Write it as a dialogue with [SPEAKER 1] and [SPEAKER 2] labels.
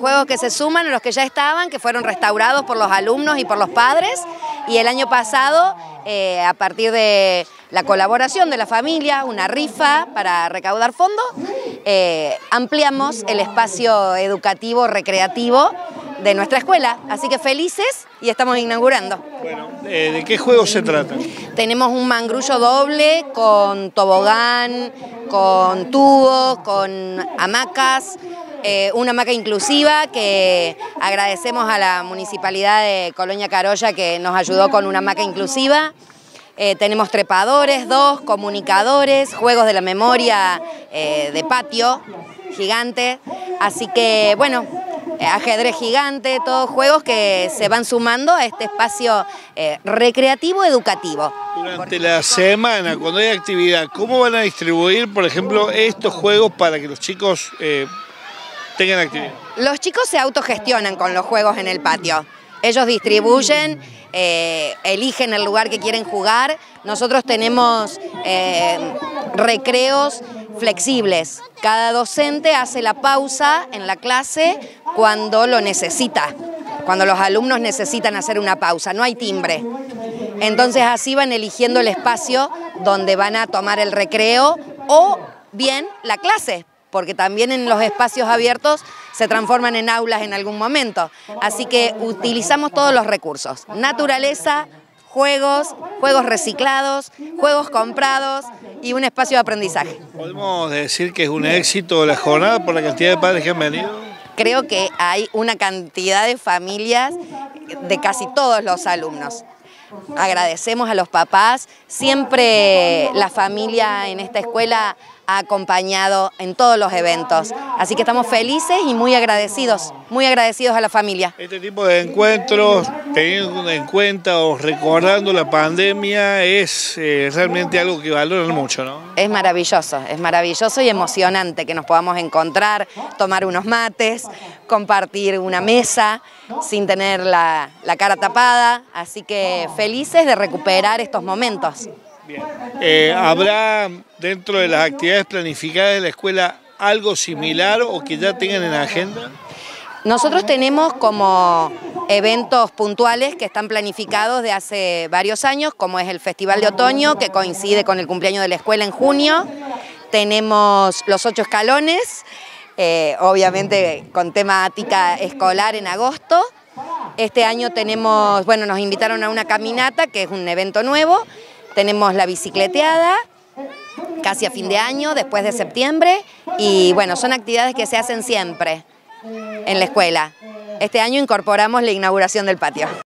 [SPEAKER 1] juegos que se suman a los que ya estaban, que fueron restaurados por los alumnos y por los padres. Y el año pasado, a partir de la colaboración de la familia, una rifa para recaudar fondos, ampliamos el espacio educativo recreativo de nuestra escuela. Así que felices y estamos inaugurando.
[SPEAKER 2] Bueno, ¿de qué juegos se trata?
[SPEAKER 1] Tenemos un mangrullo doble con tobogán, con tubos, con hamacas, una hamaca inclusiva que agradecemos a la Municipalidad de Colonia Carolla que nos ayudó con una hamaca inclusiva. Tenemos trepadores, 2, comunicadores, juegos de la memoria de patio gigante, así que bueno, ajedrez gigante, todos juegos que se van sumando a este espacio recreativo educativo.
[SPEAKER 2] Durante la semana, cuando hay actividad, ¿cómo van a distribuir, por ejemplo, estos juegos para que los chicos tengan actividad?
[SPEAKER 1] Los chicos se autogestionan con los juegos en el patio. Ellos distribuyen, eligen el lugar que quieren jugar. Nosotros tenemos recreos flexibles. Cada docente hace la pausa en la clase cuando lo necesita, cuando los alumnos necesitan hacer una pausa, no hay timbre. Entonces así van eligiendo el espacio donde van a tomar el recreo o bien la clase, porque también en los espacios abiertos se transforman en aulas en algún momento. Así que utilizamos todos los recursos, naturaleza, juegos reciclados, juegos comprados y un espacio de aprendizaje.
[SPEAKER 2] ¿Podemos decir que es un éxito la jornada por la cantidad de padres que han venido?
[SPEAKER 1] Creo que hay una cantidad de familias de casi todos los alumnos. Agradecemos a los papás, siempre la familia en esta escuela ha acompañado en todos los eventos, así que estamos felices y muy agradecidos a la familia.
[SPEAKER 2] Este tipo de encuentros, teniendo en cuenta o recordando la pandemia, es realmente algo que valoran mucho, ¿no?
[SPEAKER 1] Es maravilloso y emocionante que nos podamos encontrar, tomar unos mates, compartir una mesa sin tener la cara tapada, así que felices de recuperar estos momentos.
[SPEAKER 2] Bien. ¿Habrá dentro de las actividades planificadas de la escuela algo similar o que ya tengan en agenda?
[SPEAKER 1] Nosotros tenemos como eventos puntuales que están planificados de hace varios años, como es el Festival de Otoño, que coincide con el cumpleaños de la escuela en junio. Tenemos los 8 escalones, obviamente con temática escolar en agosto. Este año tenemos, bueno, nos invitaron a una caminata, que es un evento nuevo. Tenemos la bicicleteada, casi a fin de año, después de septiembre, y bueno, son actividades que se hacen siempre en la escuela. Este año incorporamos la inauguración del patio.